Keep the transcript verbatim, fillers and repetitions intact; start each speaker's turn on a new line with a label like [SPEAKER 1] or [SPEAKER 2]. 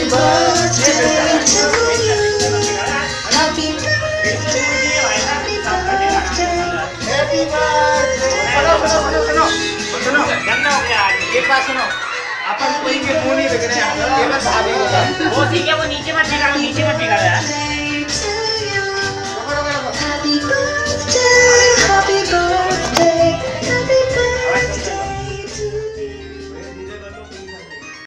[SPEAKER 1] birthday to you. Happy
[SPEAKER 2] Happy birthday. सुनो सुनो सुनो सुनो सुनो
[SPEAKER 3] गंदा हो गया
[SPEAKER 2] एक बात सुनो अपन कोई के मुंह नहीं लग रहे हैं ये बस भाभी को
[SPEAKER 3] वो ठीक है वो नीचे मत निकालो नीचे मत निकालो यार